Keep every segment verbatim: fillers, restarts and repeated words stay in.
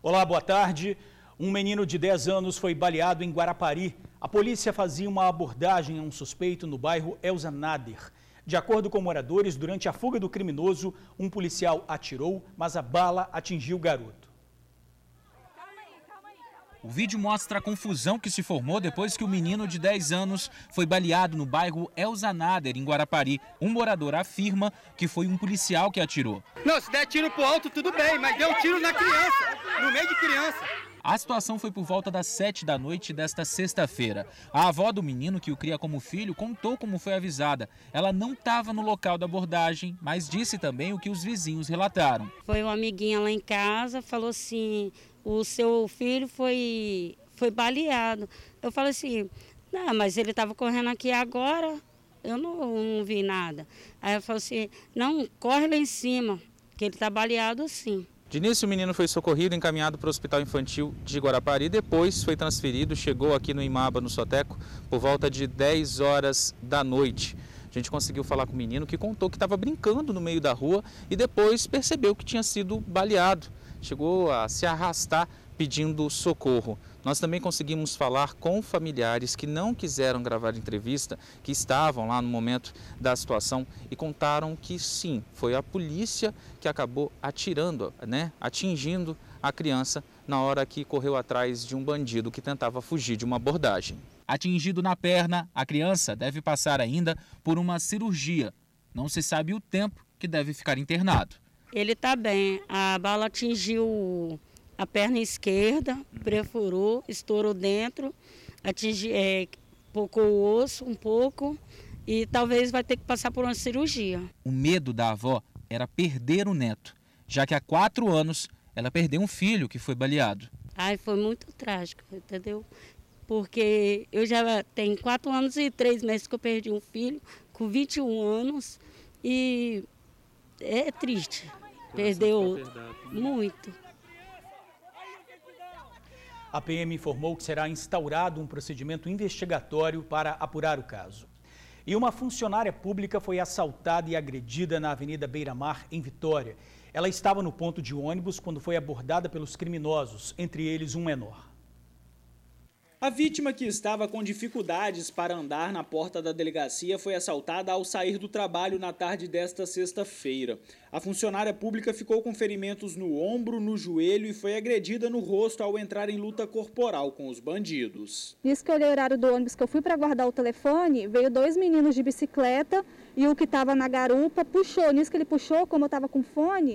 Olá, boa tarde. Um menino de dez anos foi baleado em Guarapari. A polícia fazia uma abordagem a um suspeito no bairro Elza Nader. De acordo com moradores, durante a fuga do criminoso, um policial atirou, mas a bala atingiu o garoto. O vídeo mostra a confusão que se formou depois que o menino de dez anos foi baleado no bairro Elza Nader, em Guarapari. Um morador afirma que foi um policial que atirou. Não, se der tiro pro alto, tudo bem, mas deu tiro na criança, no meio de criança. A situação foi por volta das sete da noite desta sexta-feira. A avó do menino, que o cria como filho, contou como foi avisada. Ela não estava no local da abordagem, mas disse também o que os vizinhos relataram. Foi uma amiguinha lá em casa, falou assim, o seu filho foi, foi baleado. Eu falei assim, não, mas ele estava correndo aqui agora, eu não, não vi nada. Aí ela falou assim, não, corre lá em cima, que ele está baleado sim. De início, o menino foi socorrido e encaminhado para o Hospital Infantil de Guarapari. Depois foi transferido, chegou aqui no Imaba, no Soteco, por volta de dez horas da noite. A gente conseguiu falar com o menino, que contou que estava brincando no meio da rua e depois percebeu que tinha sido baleado. Chegou a se arrastar pedindo socorro. Nós também conseguimos falar com familiares que não quiseram gravar entrevista, que estavam lá no momento da situação e contaram que sim, foi a polícia que acabou atirando, né, atingindo a criança na hora que correu atrás de um bandido que tentava fugir de uma abordagem. Atingido na perna, a criança deve passar ainda por uma cirurgia. Não se sabe o tempo que deve ficar internado. Ele está bem, a bala atingiu a perna esquerda, perfurou, estourou dentro, atingiu, é, pocou o osso um pouco e talvez vai ter que passar por uma cirurgia. O medo da avó era perder o neto, já que há quatro anos ela perdeu um filho que foi baleado. Ai, foi muito trágico, entendeu? Porque eu já tenho quatro anos e três meses que eu perdi um filho com vinte e um anos e é triste. Perdeu muito. A P M informou que será instaurado um procedimento investigatório para apurar o caso. E uma funcionária pública foi assaltada e agredida na Avenida Beira-Mar, em Vitória. Ela estava no ponto de ônibus quando foi abordada pelos criminosos, entre eles um menor. A vítima, que estava com dificuldades para andar na porta da delegacia, foi assaltada ao sair do trabalho na tarde desta sexta-feira. A funcionária pública ficou com ferimentos no ombro, no joelho e foi agredida no rosto ao entrar em luta corporal com os bandidos. Nisso que eu olhei o horário do ônibus, que eu fui para guardar o telefone, veio dois meninos de bicicleta e o que estava na garupa puxou. Nisso que ele puxou, como eu estava com fone,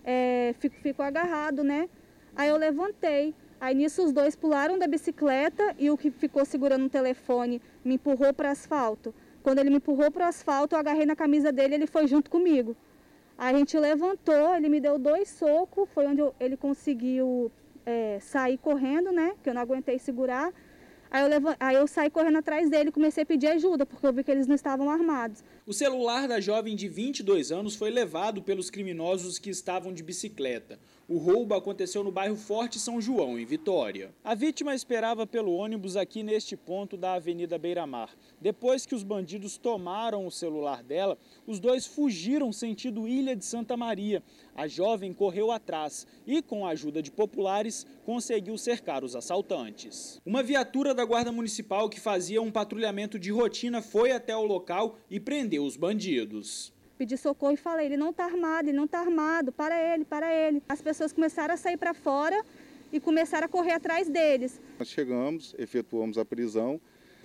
é, ficou agarrado, né? Aí eu levantei. Aí nisso os dois pularam da bicicleta e o que ficou segurando o telefone me empurrou para o asfalto. Quando ele me empurrou para o asfalto, eu agarrei na camisa dele e ele foi junto comigo. Aí a gente levantou, ele me deu dois socos, foi onde eu, ele conseguiu é, sair correndo, né? Que eu não aguentei segurar. Aí eu, levant... Aí eu saí correndo atrás dele e comecei a pedir ajuda, porque eu vi que eles não estavam armados. O celular da jovem de vinte e dois anos foi levado pelos criminosos que estavam de bicicleta. O roubo aconteceu no bairro Forte São João, em Vitória. A vítima esperava pelo ônibus aqui neste ponto da Avenida Beira-Mar. Depois que os bandidos tomaram o celular dela, os dois fugiram sentido Ilha de Santa Maria. A jovem correu atrás e, com a ajuda de populares, conseguiu cercar os assaltantes. Uma viatura da Guarda Municipal que fazia um patrulhamento de rotina foi até o local e prendeu os bandidos. Pedi socorro e falei, ele não está armado, ele não está armado, para ele, para ele. As pessoas começaram a sair para fora e começaram a correr atrás deles. Nós chegamos, efetuamos a prisão,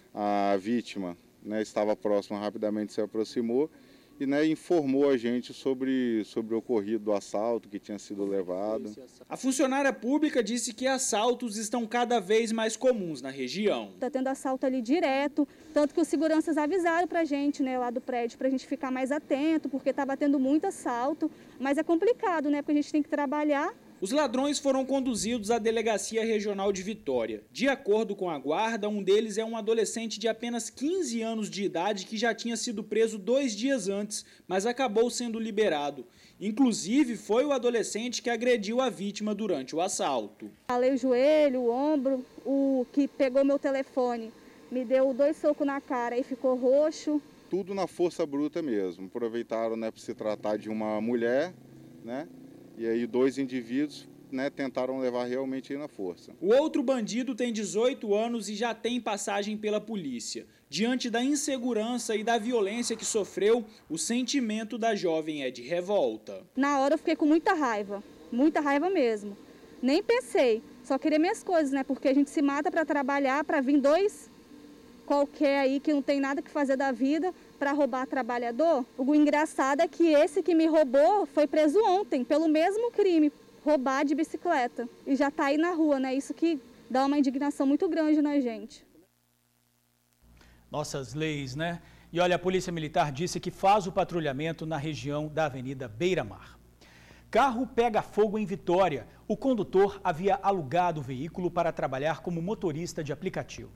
a vítima, né, estava próxima, rapidamente se aproximou e, né, informou a gente sobre, sobre o ocorrido do assalto que tinha sido levado. A funcionária pública disse que assaltos estão cada vez mais comuns na região. Está tendo assalto ali direto, tanto que os seguranças avisaram para a gente, né, lá do prédio, para a gente ficar mais atento, porque estava tendo muito assalto, mas é complicado, né, porque a gente tem que trabalhar. Os ladrões foram conduzidos à Delegacia Regional de Vitória. De acordo com a guarda, um deles é um adolescente de apenas quinze anos de idade que já tinha sido preso dois dias antes, mas acabou sendo liberado. Inclusive, foi o adolescente que agrediu a vítima durante o assalto. Falei o joelho, o ombro, o que pegou meu telefone, me deu dois socos na cara e ficou roxo. Tudo na força bruta mesmo. Aproveitaram, né, para se tratar de uma mulher, né? E aí dois indivíduos né, tentaram levar realmente aí na força. O outro bandido tem dezoito anos e já tem passagem pela polícia. Diante da insegurança e da violência que sofreu, o sentimento da jovem é de revolta. Na hora eu fiquei com muita raiva, muita raiva mesmo. Nem pensei, só queria minhas coisas, né? Porque a gente se mata para trabalhar, para vir dois qualquer aí que não tem nada que fazer da vida para roubar trabalhador. O engraçado é que esse que me roubou foi preso ontem pelo mesmo crime, roubar de bicicleta. E já está aí na rua, né? Isso que dá uma indignação muito grande na gente. Nossas leis, né? E olha, a Polícia Militar disse que faz o patrulhamento na região da Avenida Beira-Mar. Carro pega fogo em Vitória. O condutor havia alugado o veículo para trabalhar como motorista de aplicativo.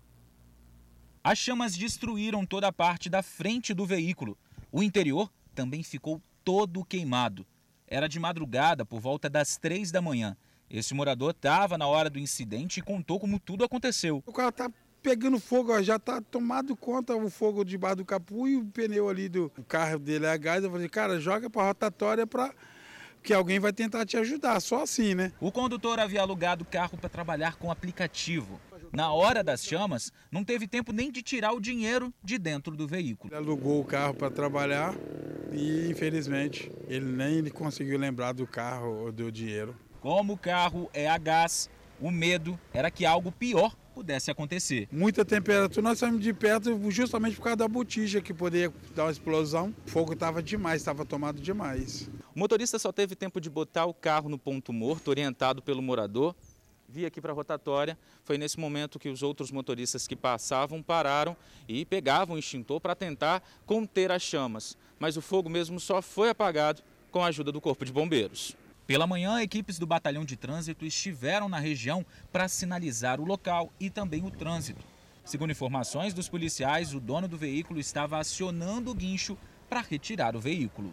As chamas destruíram toda a parte da frente do veículo. O interior também ficou todo queimado. Era de madrugada, por volta das três da manhã. Esse morador estava na hora do incidente e contou como tudo aconteceu. O carro está pegando fogo, ó, já está tomado conta o fogo debaixo do capô e o pneu ali do carro dele é a gás. Eu falei, cara, joga para a rotatória para que alguém vai tentar te ajudar, só assim, né? O condutor havia alugado o carro para trabalhar com aplicativo. Na hora das chamas, não teve tempo nem de tirar o dinheiro de dentro do veículo. Ele alugou o carro para trabalhar e, infelizmente, ele nem conseguiu lembrar do carro ou do dinheiro. Como o carro é a gás, o medo era que algo pior pudesse acontecer. Muita temperatura, nós saímos de perto justamente por causa da botija que poderia dar uma explosão. O fogo estava demais, estava tomado demais. O motorista só teve tempo de botar o carro no ponto morto, orientado pelo morador. Vi aqui para a rotatória, foi nesse momento que os outros motoristas que passavam pararam e pegavam o extintor para tentar conter as chamas. Mas o fogo mesmo só foi apagado com a ajuda do Corpo de Bombeiros. Pela manhã, equipes do Batalhão de Trânsito estiveram na região para sinalizar o local e também o trânsito. Segundo informações dos policiais, o dono do veículo estava acionando o guincho para retirar o veículo.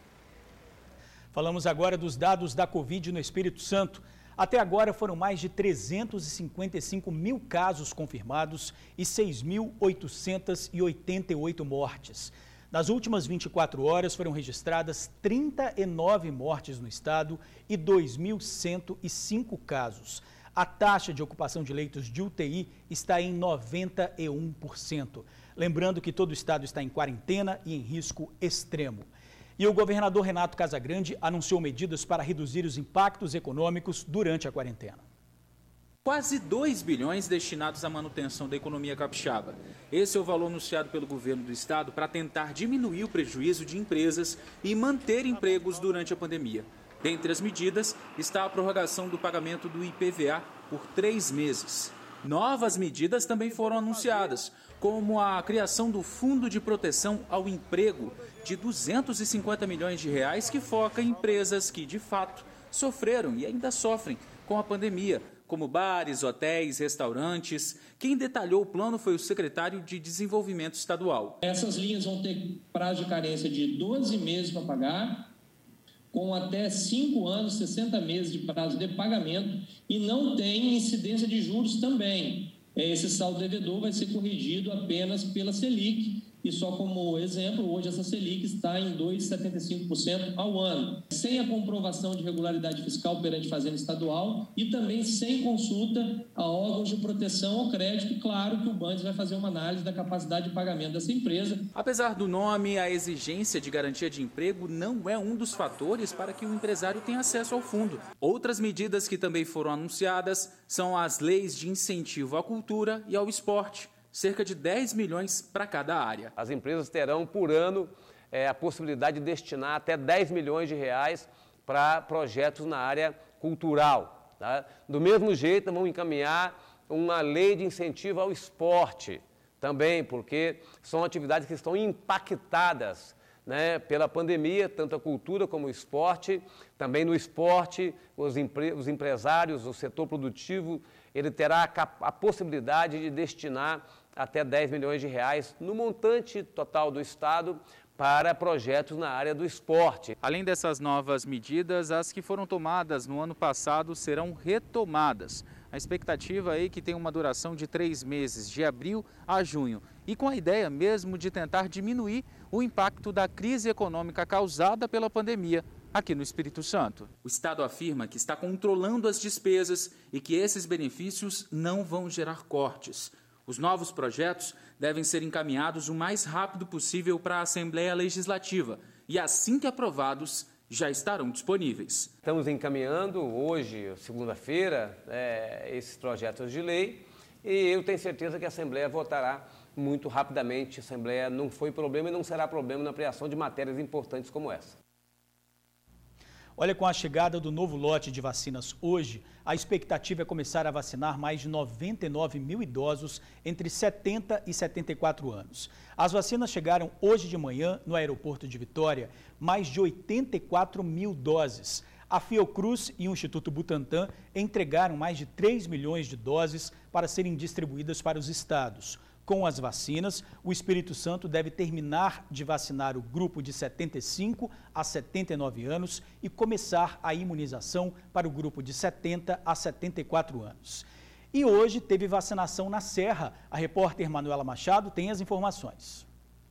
Falamos agora dos dados da Covid no Espírito Santo. Até agora foram mais de trezentos e cinquenta e cinco mil casos confirmados e seis mil oitocentas e oitenta e oito mortes. Nas últimas vinte e quatro horas foram registradas trinta e nove mortes no estado e dois mil cento e cinco casos. A taxa de ocupação de leitos de U T I está em noventa e um por cento. Lembrando que todo o estado está em quarentena e em risco extremo. E o governador Renato Casagrande anunciou medidas para reduzir os impactos econômicos durante a quarentena. Quase dois bilhões destinados à manutenção da economia capixaba. Esse é o valor anunciado pelo governo do estado para tentar diminuir o prejuízo de empresas e manter empregos durante a pandemia. Dentre as medidas está a prorrogação do pagamento do I P V A por três meses. Novas medidas também foram anunciadas, como a criação do Fundo de Proteção ao Emprego de duzentos e cinquenta milhões de reais, que foca em empresas que, de fato, sofreram e ainda sofrem com a pandemia, como bares, hotéis, restaurantes. Quem detalhou o plano foi o secretário de Desenvolvimento Estadual. Essas linhas vão ter prazo de carência de doze meses para pagar, com até cinco anos, sessenta meses de prazo de pagamento, e não tem incidência de juros também. Esse saldo devedor vai ser corrigido apenas pela Selic, e só como exemplo, hoje essa Selic está em dois vírgula setenta e cinco por cento ao ano, sem a comprovação de regularidade fiscal perante Fazenda Estadual e também sem consulta a órgãos de proteção ao crédito. Claro que o Bandes vai fazer uma análise da capacidade de pagamento dessa empresa. Apesar do nome, a exigência de garantia de emprego não é um dos fatores para que o empresário tenha acesso ao fundo. Outras medidas que também foram anunciadas são as leis de incentivo à cultura e ao esporte. Cerca de dez milhões para cada área. As empresas terão por ano é, a possibilidade de destinar até dez milhões de reais para projetos na área cultural. Tá? Do mesmo jeito, vão encaminhar uma lei de incentivo ao esporte também, porque são atividades que estão impactadas, né, pela pandemia, tanto a cultura como o esporte. Também no esporte, os, empre os empresários, o setor produtivo, ele terá a, a possibilidade de destinar até dez milhões de reais no montante total do Estado para projetos na área do esporte. Além dessas novas medidas, as que foram tomadas no ano passado serão retomadas. A expectativa é que tem uma duração de três meses, de abril a junho, e com a ideia mesmo de tentar diminuir o impacto da crise econômica causada pela pandemia aqui no Espírito Santo. O Estado afirma que está controlando as despesas e que esses benefícios não vão gerar cortes. Os novos projetos devem ser encaminhados o mais rápido possível para a Assembleia Legislativa e, assim que aprovados, já estarão disponíveis. Estamos encaminhando hoje, segunda-feira, é, esses projetos de lei e eu tenho certeza que a Assembleia votará muito rapidamente. A Assembleia não foi problema e não será problema na ampliação de matérias importantes como essa. Olha, com a chegada do novo lote de vacinas hoje, a expectativa é começar a vacinar mais de noventa e nove mil idosos entre setenta e setenta e quatro anos. As vacinas chegaram hoje de manhã no aeroporto de Vitória, mais de oitenta e quatro mil doses. A Fiocruz e o Instituto Butantan entregaram mais de três milhões de doses para serem distribuídas para os estados. Com as vacinas, o Espírito Santo deve terminar de vacinar o grupo de setenta e cinco a setenta e nove anos e começar a imunização para o grupo de setenta a setenta e quatro anos. E hoje teve vacinação na Serra. A repórter Manuela Machado tem as informações.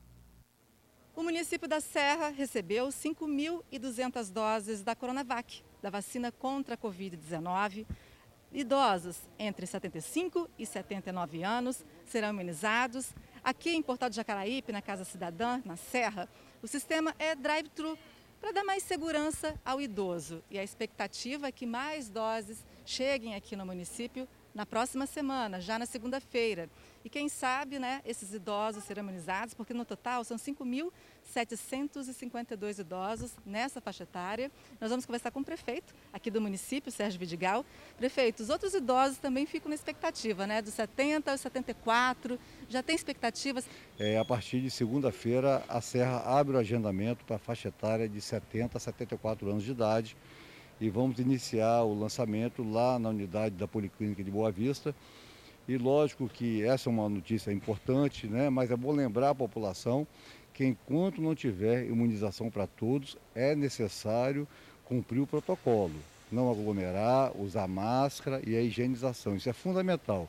O município da Serra recebeu cinco mil e duzentas doses da Coronavac, da vacina contra a covid dezenove. Idosos entre setenta e cinco e setenta e nove anos serão imunizados. Aqui em Portal de Jacaraípe, na Casa Cidadã, na Serra, o sistema é drive-thru para dar mais segurança ao idoso. E a expectativa é que mais doses cheguem aqui no município na próxima semana, já na segunda-feira. E quem sabe, né, esses idosos serão imunizados, porque no total são cinco mil setecentos e cinquenta e dois idosos nessa faixa etária. Nós vamos conversar com o prefeito aqui do município, Sérgio Vidigal. Prefeito, os outros idosos também ficam na expectativa, né, dos setenta aos setenta e quatro, já tem expectativas? É, a partir de segunda-feira, a Serra abre o agendamento para a faixa etária de setenta a setenta e quatro anos de idade. E vamos iniciar o lançamento lá na unidade da Policlínica de Boa Vista. E lógico que essa é uma notícia importante, né? Mas é bom lembrar a população que enquanto não tiver imunização para todos, é necessário cumprir o protocolo. Não aglomerar, usar máscara e a higienização, isso é fundamental.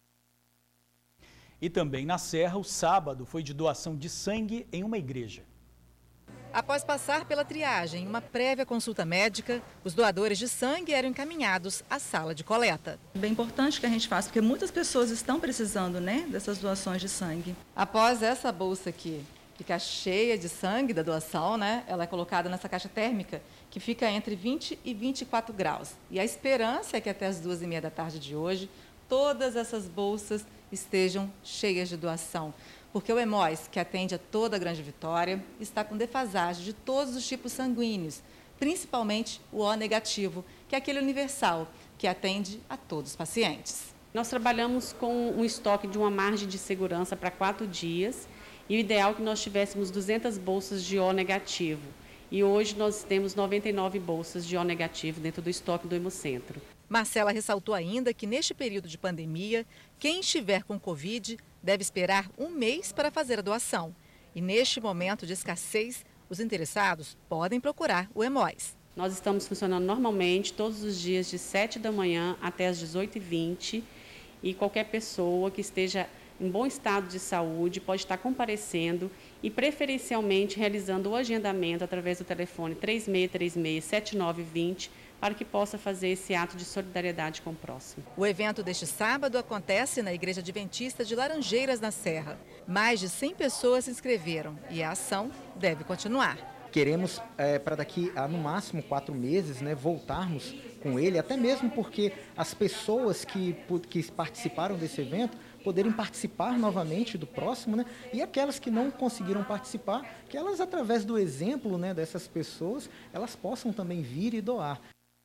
E também na Serra, o sábado foi de doação de sangue em uma igreja. Após passar pela triagem e uma prévia consulta médica, os doadores de sangue eram encaminhados à sala de coleta. É bem importante que a gente faça, porque muitas pessoas estão precisando, né, dessas doações de sangue. Após essa bolsa aqui ficar cheia de sangue da doação, né, ela é colocada nessa caixa térmica, que fica entre vinte e vinte e quatro graus. E a esperança é que até as duas e meia da tarde de hoje, todas essas bolsas estejam cheias de doação. Porque o Hemóis, que atende a toda a Grande Vitória, está com defasagem de todos os tipos sanguíneos, principalmente o O negativo, que é aquele universal, que atende a todos os pacientes. Nós trabalhamos com um estoque de uma margem de segurança para quatro dias e o ideal é que nós tivéssemos duzentas bolsas de O negativo. E hoje nós temos noventa e nove bolsas de O negativo dentro do estoque do Hemocentro. Marcela ressaltou ainda que neste período de pandemia, quem estiver com Covid deve esperar um mês para fazer a doação. E neste momento de escassez, os interessados podem procurar o Hemóis. Nós estamos funcionando normalmente todos os dias de sete da manhã até as dezoito e vinte e qualquer pessoa que esteja em bom estado de saúde pode estar comparecendo e preferencialmente realizando o agendamento através do telefone três seis três seis, sete nove dois zero para que possa fazer esse ato de solidariedade com o próximo. O evento deste sábado acontece na Igreja Adventista de Laranjeiras, na Serra. Mais de cem pessoas se inscreveram e a ação deve continuar. Queremos, é, para daqui a no máximo quatro meses, né, voltarmos com ele, até mesmo porque as pessoas que, que participaram desse evento poderem participar novamente do próximo, né, e aquelas que não conseguiram participar, que elas, através do exemplo, né, dessas pessoas, elas possam também vir e doar.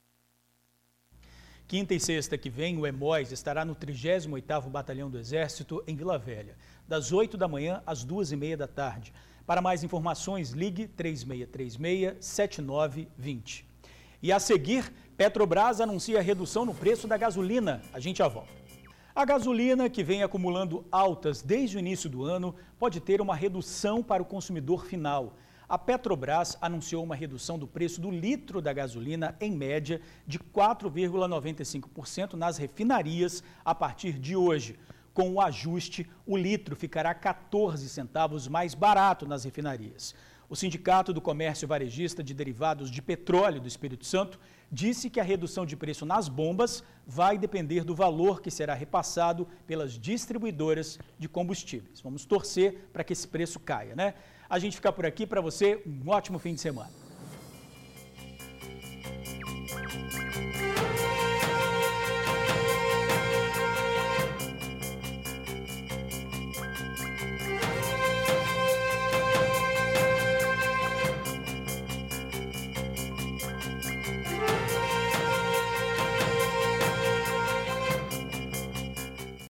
Quinta e sexta que vem, o Hemóis estará no trigésimo oitavo Batalhão do Exército, em Vila Velha, das oito da manhã às duas e meia da tarde. Para mais informações, ligue três seis três seis, sete nove dois zero. E a seguir, Petrobras anuncia redução no preço da gasolina. A gente já volta. A gasolina, que vem acumulando altas desde o início do ano, pode ter uma redução para o consumidor final. A Petrobras anunciou uma redução do preço do litro da gasolina, em média, de quatro vírgula noventa e cinco por cento nas refinarias a partir de hoje. Com o ajuste, o litro ficará quatorze centavos mais barato nas refinarias. O Sindicato do Comércio Varejista de Derivados de Petróleo do Espírito Santo disse que a redução de preço nas bombas vai depender do valor que será repassado pelas distribuidoras de combustíveis. Vamos torcer para que esse preço caia, né? A gente fica por aqui. Para você, um ótimo fim de semana.